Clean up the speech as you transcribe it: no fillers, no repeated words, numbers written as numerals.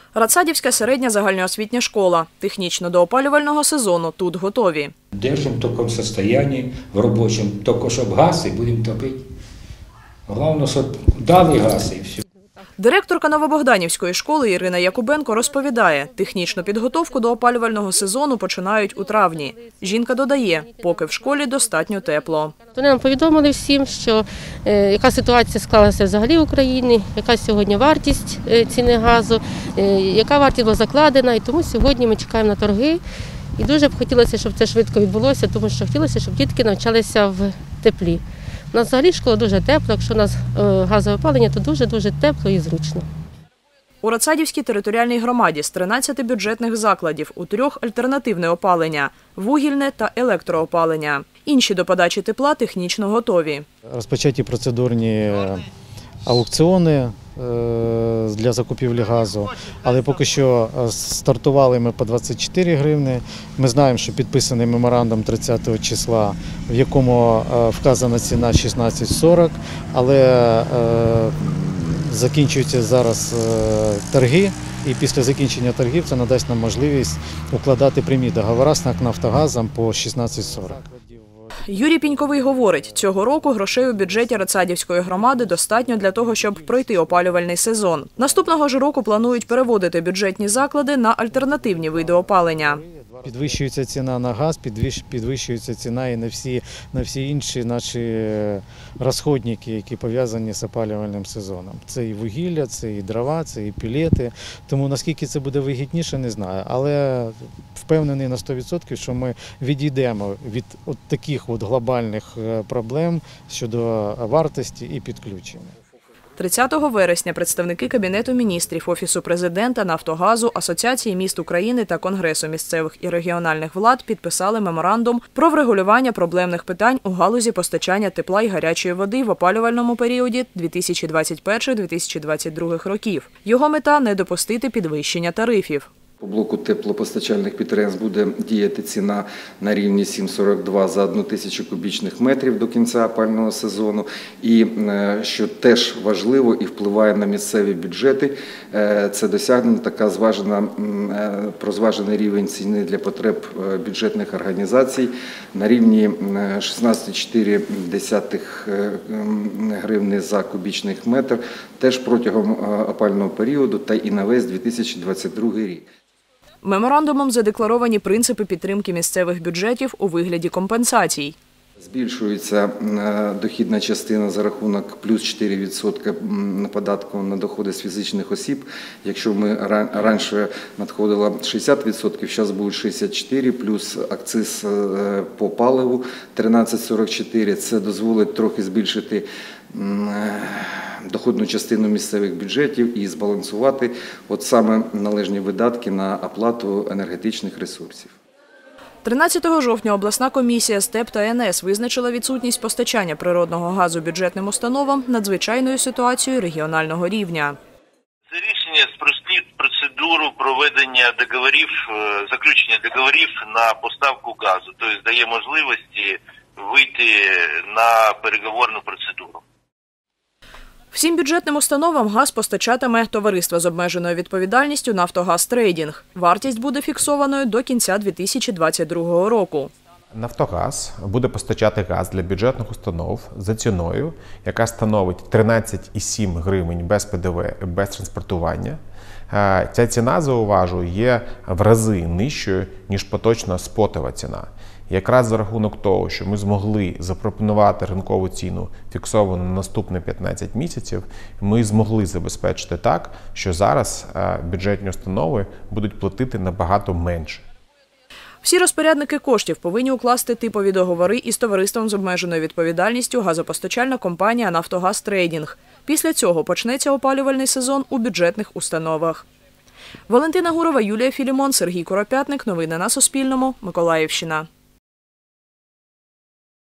Радсадівська середня загальноосвітня школа. Технічно до опалювального сезону тут готові. Держимо в такому стані, в робочому, тільки щоб газ і будемо топити. Головне, щоб дали газ і все. Директорка Новобогданівської школи Ірина Якубенко розповідає, технічну підготовку до опалювального сезону починають у травні. Жінка додає, поки в школі достатньо тепло. Вони нам повідомили всім, що яка ситуація склалася взагалі в Україні, яка сьогодні вартість ціни газу, яка вартість була закладена. І тому сьогодні ми чекаємо на торги. І дуже б хотілося, щоб це швидко відбулося, тому що хотілося, щоб дітки навчалися в теплі. У нас взагалі школа дуже тепла, якщо у нас газове опалення, то дуже-дуже тепло і зручно. У Радсадівській територіальній громаді з 13 бюджетних закладів у 3 альтернативне опалення – вугільне та електроопалення. Інші до подачі тепла технічно готові. Розпочаті процедурні аукціони для закупівлі газу, але поки що стартували ми по 24 гривні. Ми знаємо, що підписаний меморандум 30 числа, в якому вказана ціна 16,40, але закінчуються зараз торги, і після закінчення торгів це надасть нам можливість укладати прямі договори з НАК «Нафтогазом» по 16,40. Юрій Піньковий говорить, цього року грошей у бюджеті Радсадівської громади достатньо для того, щоб пройти опалювальний сезон. Наступного ж року планують переводити бюджетні заклади на альтернативні види опалення. Підвищується ціна на газ, підвищується ціна і на всі інші наші розходники, які пов'язані з опалювальним сезоном. Це і вугілля, це і дрова, це і пелети. Тому наскільки це буде вигідніше, не знаю. Але впевнений на 100%, що ми відійдемо від таких глобальних проблем щодо вартості і підключення. 30 вересня представники Кабінету міністрів, Офісу президента, Нафтогазу, Асоціації міст України та Конгресу місцевих і регіональних влад підписали меморандум про врегулювання проблемних питань у галузі постачання тепла і гарячої води в опалювальному періоді 2021-2022 років. Його мета – не допустити підвищення тарифів. По блоку теплопостачальних підприємств буде діяти ціна на рівні 7,42 за 1 тисячу кубічних метрів до кінця опалювального сезону. І, що теж важливо і впливає на місцеві бюджети, це досягнення така зважений рівень ціни для потреб бюджетних організацій на рівні 16,4 гривні за кубічний метр, теж протягом опалювального періоду та і на весь 2022 рік. Меморандумом задекларовані принципи підтримки місцевих бюджетів у вигляді компенсацій. Збільшується дохідна частина за рахунок плюс 4% податку на доходи з фізичних осіб. Якщо ми раніше надходило 60%, зараз буде 64%, плюс акциз по паливу 13,44. Це дозволить трохи збільшити доходну частину місцевих бюджетів і збалансувати саме належні видатки на оплату енергетичних ресурсів. 13 жовтня обласна комісія з ТЕП та НС визначила відсутність постачання природного газу бюджетним установам надзвичайною ситуацією регіонального рівня. Це рішення спростить процедуру проведення заключення договорів на поставку газу, тобто дає можливості вийти на переговорну процедуру. Всім бюджетним установам газ постачатиме товариство з обмеженою відповідальністю «Нафтогаз Трейдінг». Вартість буде фіксованою до кінця 2022 року. «Нафтогаз» буде постачати газ для бюджетних установ за ціною, яка становить 13,7 гривень без ПДВ, без транспортування. Ця ціна, зауважу, є в рази нижчою, ніж поточна спотова ціна. Якраз за рахунок того, що ми змогли запропонувати ринкову ціну фіксовану на наступні 15 місяців, ми змогли забезпечити так, що зараз бюджетні установи будуть платити набагато менше. Всі розпорядники коштів повинні укласти типові договори із товариством з обмеженою відповідальністю газопостачальна компанія «Нафтогаз Трейдінг». Після цього почнеться опалювальний сезон у бюджетних установах. Валентина Гурова, Юлія Філімон, Сергій Куропятник. Новини на Суспільному. Миколаївщина.